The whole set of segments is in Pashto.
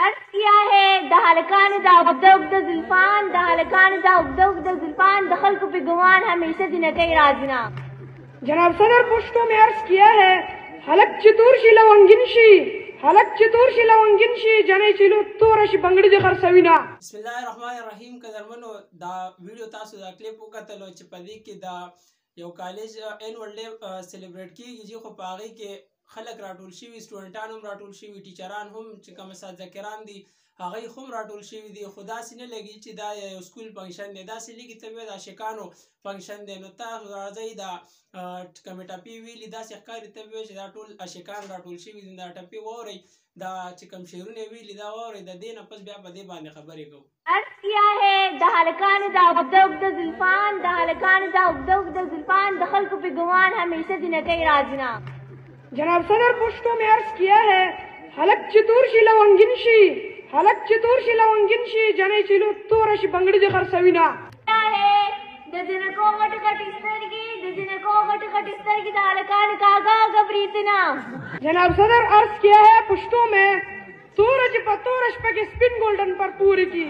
अर्ज किया है दहलकान दा उब्दा उब्दा जुल्फान दहलकान दा उब्दा उब्दा जुल्फान दखल को पे गुमान हमेशा जिनकई राजना। जनाब सदर पुश्तों में अर्ज किया है हलक चितूरशी लवंगिनशी हलक चितूरशी लवंगिनशी जने चिलू तोरश बंगड़ी जखर सविना। बिस्मिल्लाहिर्रहमानिर्रहीम कदरमनो दा वीडियो तासु दा क्लिप वकतलो چې پدې کې دا یو کالج اینوال ډے سلیبریټ کیږي چې خو پاغي کې خلک راټول شي سټوډنټان هم راټول شي ټیچران هم چې کوم اساتذه دي هغه هم راټول شي دي خدا سینه لګي چې دا یو سکول فنکشن دی دا سلیګي ته دا شکانو فنکشن دی نو تاسو راځي دا کمیټه پی ویلی دا ښکاری ته چې دا ټول اشکان راټول شي دا ټپی ووري دا چې کوم شیرونه ویلی دا ووري د دینه پس بیا په دې باندې خبرې کوو अर्ज किया है दहलकान दा उब्दा उब्दा जुल्फान दहलकान दा उब्दा उब्दा जुल्फान दखल को पे गुमान हमेशा जिनकई राजना। जनाब सदर पुश्तों में अर्ज किया है हलक चितूरशी लवंगिनशी हलक चितूरशी लवंगिनशी जने चिलू तोरश बंगड़ी जखर सविना। है दजिनको गट गट इस्तरगी दजिनको गट गट इस्तरगी दहलकान कागा गबरीतना। जनाब सदर अर्ज किया है पुश्तों में सूरज पतोरश पे स्पिन गोल्डन पर पूरी की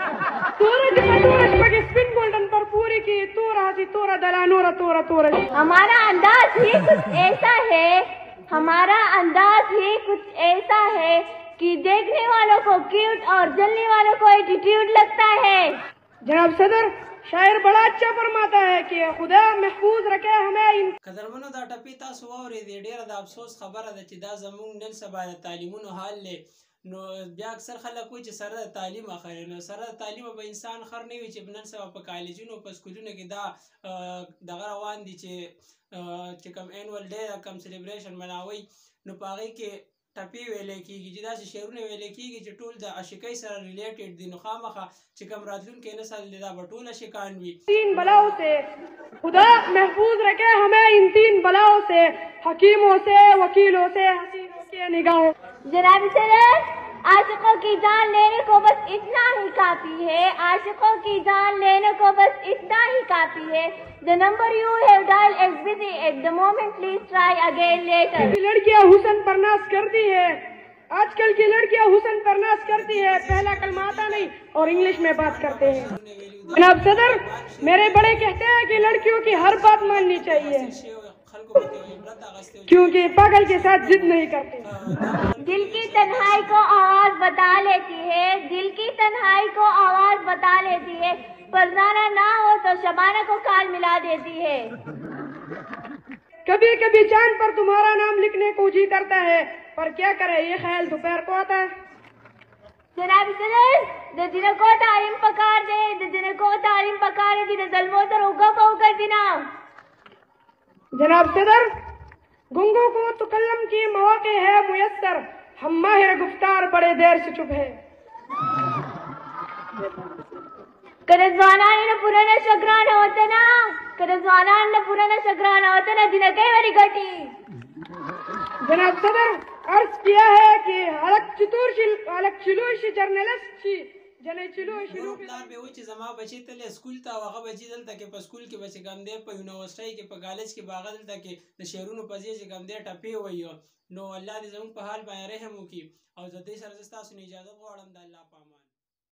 सूरज पतोरश पे स्पिन गोल्डन पर पूरी की तोरा जी तोरा दला नोरा तोरा तोरा। हमारा अंदाज ही कुछ ऐसा है हमारा अंदाज ही कुछ ऐसा है कि देखने वालों को क्यूट और जलने वालों को एटीट्यूड लगता है। जनाब सदर शायर बड़ा अच्छा फरमाता है कि खुदा महफूज रखे हमें। कदरमनो دا ټپی تاسو واورېدې ډېره د افسوس خبره ده چې دا زموږ نن سبا د تعلیمونو حال دی نو بیا اکثر خلک وایي چې سره د تعلیم اخري نو سره د تعلیم به انسان خر نه وي چې نن سبا په کالجونو په سکولونو کې دا دغه روان دي چې کوم اینوال ډے کوم سلیبریشن مناوي نو په هغې کې ټپی ویلې کېږي چې داسې شعرونه ویلې کېږي چې ټول د عاشقۍ سره ریلیټډ دي نو خامخا چې کوم راتلونکی نسل دی دا به ټول عاشقان وي। तीन बलाओं से खुदा महफूज रखे हमें इन तीन बलाओं से हकीमों से वकीलों से हसीनों के निगाहों। जनाब सदर आशिकों की जान लेने को बस इतना ही काफी है आशिकों की जान लेने को बस इतना ही काफी है। The number you have dialed is busy at the moment, please try again later। लड़कियां हुस्न पर नाज करती है आजकल की लड़कियां हुस्न पर नाज करती है पहला कलमा आता नहीं और इंग्लिश में बात करते हैं। जनाब सदर मेरे बड़े कहते हैं कि लड़कियों की हर बात माननी चाहिए क्योंकि पागल के साथ जिद नहीं करते। दिल की तन्हाई को आवाज बता लेती है दिल की तन्हाई को आवाज बता लेती है फरजाना ना हो तो शबाना को काल मिला देती है। कभी कभी चांद पर तुम्हारा नाम लिखने को जी करता है पर क्या करे ये ख्याल दोपहर को आता है। जनाब सदर जिनको तालीम पकार दे जिनको तालीम पकार दे जलमो तो रोगा पाऊगा दिना। जनाब सदर गुंगों को तुकल्लम की मौके है मुयस्सर हम माहिर गुफ्तार बड़े देर से चुप है। करजवानान ने पुराना शगरान होता ना करजवानान ने पुराना शगरान होता ना जिनके वाली घटी। जनाब सदर अर्ज किया है कि हलक चिलूशी जर्नलिस्ट जने चिलूशी نور پلار به وای چې زما بچی تللی سکول ته او هغه بچی دلته کې په سکول کې به چې کوم دی په یونیورسټۍ کې په کالج کې به هغه دلته کې د شعرونو په ځای چې کوم دی ټپې وایي نو الله دې زموږ په حال باندې رحم وکړي او زه دې سره زه ستاسو نه اجازه غواړم د الله په امان